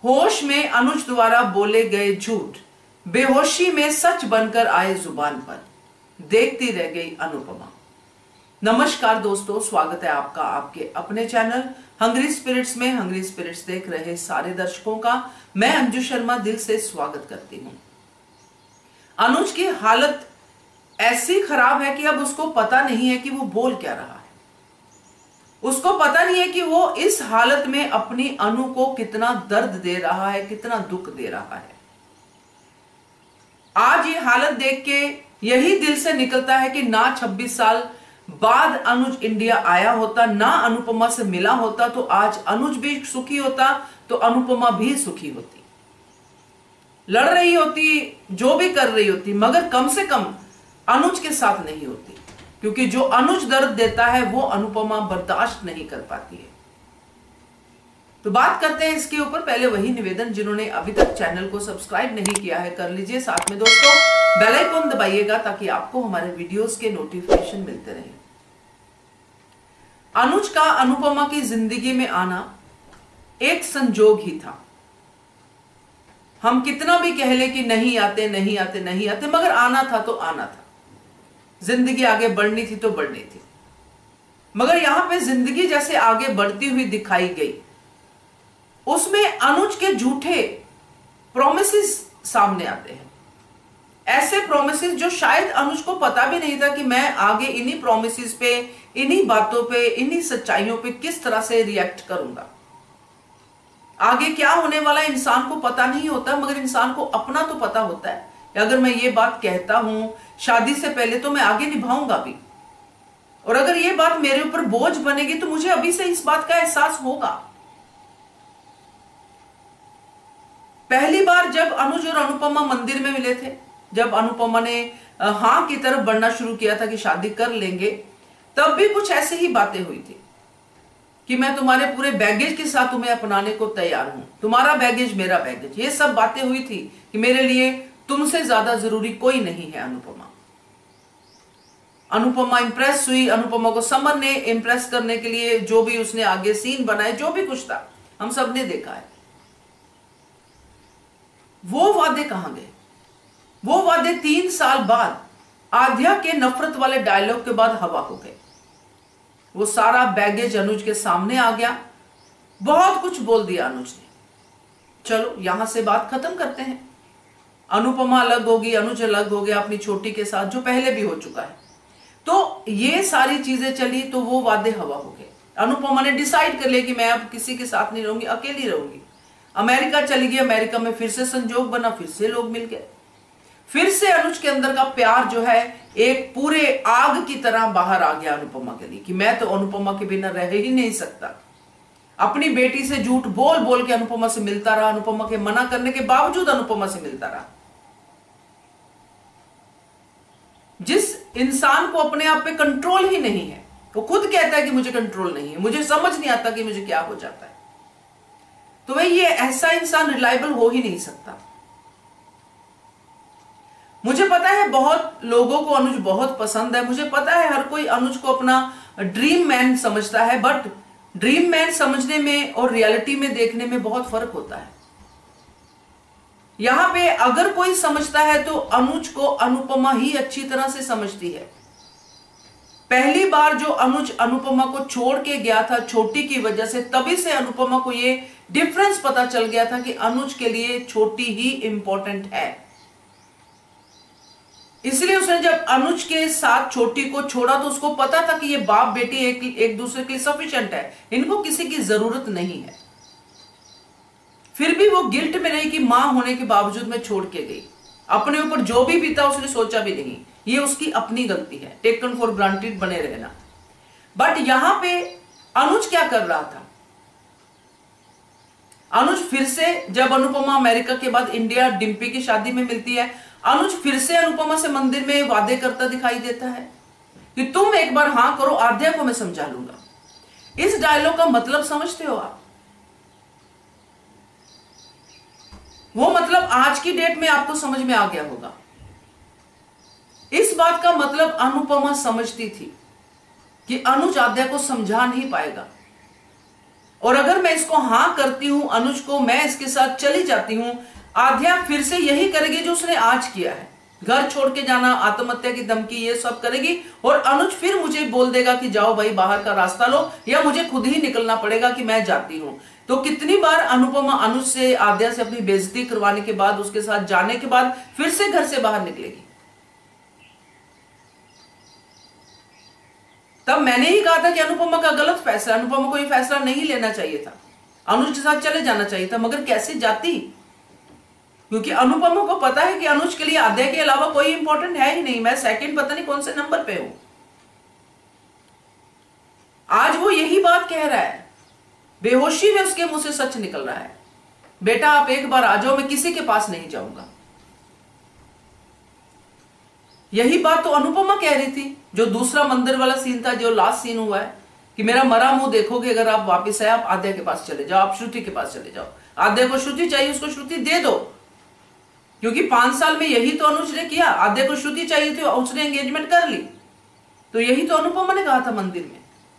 होश में अनुज द्वारा बोले गए झूठ, बेहोशी में सच बनकर आए जुबान पर, देखती रह गई अनुपमा। नमस्कार दोस्तों, स्वागत है आपका आपके अपने चैनल हंग्री स्पिरिट्स में। हंग्री स्पिरिट्स देख रहे सारे दर्शकों का मैं अंजू शर्मा दिल से स्वागत करती हूं। अनुज की हालत ऐसी खराब है कि अब उसको पता नहीं है कि वो बोल क्या रहा है। उसको पता नहीं है कि वो इस हालत में अपनी अनु को कितना दर्द दे रहा है, कितना दुख दे रहा है। आज ये हालत देख के यही दिल से निकलता है कि ना 26 साल बाद अनुज इंडिया आया होता, ना अनुपमा से मिला होता, तो आज अनुज भी सुखी होता, तो अनुपमा भी सुखी होती, लड़ रही होती, जो भी कर रही होती, मगर कम से कम अनुज के साथ नहीं होती, क्योंकि जो अनुज दर्द देता है वो अनुपमा बर्दाश्त नहीं कर पाती है। तो बात करते हैं इसके ऊपर। पहले वही निवेदन, जिन्होंने अभी तक चैनल को सब्सक्राइब नहीं किया है कर लीजिए, साथ में दोस्तों बेल आइकन दबाइएगा ताकि आपको हमारे वीडियोस के नोटिफिकेशन मिलते रहे। अनुज का अनुपमा की जिंदगी में आना एक संजोग ही था। हम कितना भी कह ले कि नहीं आते नहीं आते नहीं आते, मगर आना था तो आना था। जिंदगी आगे बढ़नी थी तो बढ़नी थी, मगर यहां पे जिंदगी जैसे आगे बढ़ती हुई दिखाई गई, उसमें अनुज के झूठे प्रोमिसेस सामने आते हैं। ऐसे प्रोमिसेस जो शायद अनुज को पता भी नहीं था कि मैं आगे इन्हीं प्रोमिसेस पे, इन्हीं बातों पे, इन्हीं सच्चाइयों पे किस तरह से रिएक्ट करूंगा। आगे क्या होने वाला है इंसान को पता नहीं होता, मगर इंसान को अपना तो पता होता है। अगर मैं ये बात कहता हूं शादी से पहले तो मैं आगे निभाऊंगा भी, और अगर ये बात मेरे ऊपर बोझ बनेगी तो मुझे अभी से इस बात का एहसास होगा। पहली बार जब अनुज और अनुपमा मंदिर में मिले थे, जब अनुपमा ने हां की तरफ बढ़ना शुरू किया था कि शादी कर लेंगे, तब भी कुछ ऐसी ही बातें हुई थी कि मैं तुम्हारे पूरे बैगेज के साथ तुम्हें अपनाने को तैयार हूं, तुम्हारा बैगेज मेरा बैगेज, ये सब बातें हुई थी कि मेरे लिए तुमसे ज्यादा जरूरी कोई नहीं है अनुपमा। अनुपमा इंप्रेस हुई। अनुपमा को समर ने इंप्रेस करने के लिए जो भी उसने आगे सीन बनाए, जो भी कुछ था, हम सब ने देखा है। वो वादे कहां गए? वो वादे 3 साल बाद आध्या के नफरत वाले डायलॉग के बाद हवा हो गए। वो सारा बैगेज अनुज के सामने आ गया। बहुत कुछ बोल दिया अनुज ने। चलो यहां से बात खत्म करते हैं। अनुपमा अलग होगी, अनुज अलग हो गया अपनी छोटी के साथ, जो पहले भी हो चुका है। तो ये सारी चीजें चली तो वो वादे हवा हो गए। अनुपमा ने डिसाइड कर लिया कि मैं अब किसी के साथ नहीं रहूंगी, अकेली रहूंगी। अमेरिका चली गई। अमेरिका में फिर से संजोग बना, फिर से लोग मिल गए, फिर से अनुज के अंदर का प्यार जो है एक पूरे आग की तरह बाहर आ गया अनुपमा के लिए कि मैं तो अनुपमा के बिना रह ही नहीं सकता। अपनी बेटी से झूठ बोल बोल के अनुपमा से मिलता रहा, अनुपमा के मना करने के बावजूद अनुपमा से मिलता रहा। जिस इंसान को अपने आप पे कंट्रोल ही नहीं है, वो खुद कहता है कि मुझे कंट्रोल नहीं है, मुझे समझ नहीं आता कि मुझे क्या हो जाता है, तो भाई ये ऐसा इंसान रिलायबल हो ही नहीं सकता। मुझे पता है बहुत लोगों को अनुज बहुत पसंद है, मुझे पता है हर कोई अनुज को अपना ड्रीम मैन समझता है, बट ड्रीम मैन समझने में और रियलिटी में देखने में बहुत फर्क होता है। यहां पे अगर कोई समझता है तो अनुज को अनुपमा ही अच्छी तरह से समझती है। पहली बार जो अनुज अनुपमा को छोड़ के गया था छोटी की वजह से, तभी से अनुपमा को ये डिफरेंस पता चल गया था कि अनुज के लिए छोटी ही इंपॉर्टेंट है। इसलिए उसने जब अनुज के साथ छोटी को छोड़ा तो उसको पता था कि ये बाप बेटी एक दूसरे के लिए सफिशिएंट है, इनको किसी की जरूरत नहीं है। फिर भी वो गिल्ट में रही कि मां होने के बावजूद मैं छोड़ के गई। अपने ऊपर जो भी बीता उसने सोचा भी नहीं, ये उसकी अपनी गलती है, टेकन फॉर ग्रांटेड बने रहना। बट यहां पे अनुज क्या कर रहा था? अनुज फिर से, जब अनुपमा अमेरिका के बाद इंडिया डिम्पी की शादी में मिलती है, अनुज फिर से अनुपमा से मंदिर में वादे करता दिखाई देता है कि तुम एक बार हां करो, आध्या को मैं समझा लूंगा। इस डायलॉग का मतलब समझते हो आप? वो मतलब आज की डेट में आपको समझ में आ गया होगा। इस बात का मतलब अनुपमा समझती थी कि अनुज आध्या को समझा नहीं पाएगा, और अगर मैं इसको हां करती हूं अनुज को, मैं इसके साथ चली जाती हूं, आद्या फिर से यही करेगी जो उसने आज किया है, घर छोड़ के जाना, आत्महत्या की धमकी, ये सब करेगी। और अनुज फिर मुझे बोल देगा कि जाओ भाई बाहर का रास्ता लो, या मुझे खुद ही निकलना पड़ेगा कि मैं जाती हूं। तो कितनी बार अनुपमा अनुज से, आद्या से अपनी बेइज्जती करवाने के बाद, उसके साथ जाने के बाद फिर से घर से बाहर निकलेगी। तब मैंने ही कहा था कि अनुपमा का गलत फैसला, अनुपमा को ये फैसला नहीं लेना चाहिए था, अनुज के साथ चले जाना चाहिए था। मगर कैसे जाती, क्योंकि अनुपमा को पता है कि अनुज के लिए आद्या के अलावा कोई इंपॉर्टेंट है ही नहीं, मैं सेकंड पता नहीं कौन से नंबर पे हूं। आज वो यही बात कह रहा है, बेहोशी में उसके मुंह से सच निकल रहा है, बेटा आप एक बार आ जाओ, मैं किसी के पास नहीं जाऊंगा। यही बात तो अनुपमा कह रही थी, जो दूसरा मंदिर वाला सीन था, जो लास्ट सीन हुआ है कि मेरा मरा मुंह देखोगे अगर आप वापस आए, आप आद्या के पास चले जाओ, आप श्रुति के पास चले जाओ, आद्या को श्रुति चाहिए, उसको श्रुति दे दो। क्योंकि 5 साल में यही तो अनुज ने किया, आद्या को श्रुति चाहिए थी, उसने एंगेजमेंट कर ली। तो यही तो अनुपमा ने कहा था मंदिर में।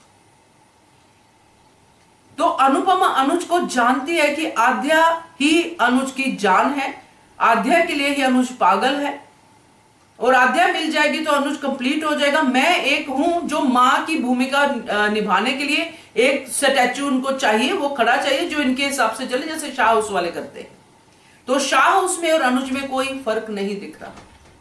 तो अनुपमा अनुज को जानती है कि आद्या ही अनुज की जान है, आद्या के लिए ही अनुज पागल है, और आद्या मिल जाएगी तो अनुज कंप्लीट हो जाएगा। मैं एक हूं जो मां की भूमिका निभाने के लिए एक स्टैचू उनको चाहिए, वो खड़ा चाहिए जो इनके हिसाब से चले, जैसे शाह हाउस वाले करते हैं। तो शाह हाउस में और अनुज में कोई फर्क नहीं दिख रहा।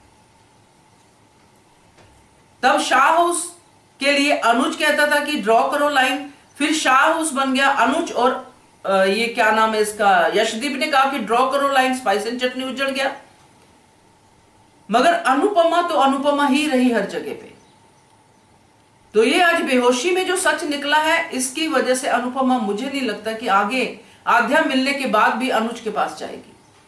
तब शाह हाउस के लिए अनुज कहता था कि ड्रॉ करो लाइन, फिर शाह हाउस बन गया अनुज, और ये क्या नाम है इसका, यशदीप ने कहा कि ड्रॉ करो लाइन, स्पाइस एंड चटनी उजड़ गया। मगर अनुपमा तो अनुपमा ही रही हर जगह पे। तो ये आज बेहोशी में जो सच निकला है, इसकी वजह से अनुपमा, मुझे नहीं लगता कि आगे आद्या मिलने के बाद भी अनुज के पास जाएगी,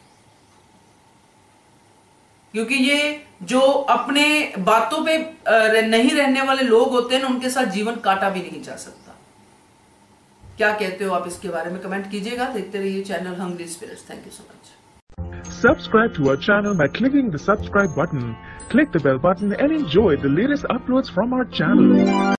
क्योंकि ये जो अपने बातों पे नहीं रहने वाले लोग होते हैं ना, उनके साथ जीवन काटा भी नहीं जा सकता। क्या कहते हो आप इसके बारे में, कमेंट कीजिएगा। देखते रहिए channel Hungry Spirits. Thank you so much. Subscribe to our channel by clicking the subscribe button. Click the bell button and enjoy the latest uploads from our channel.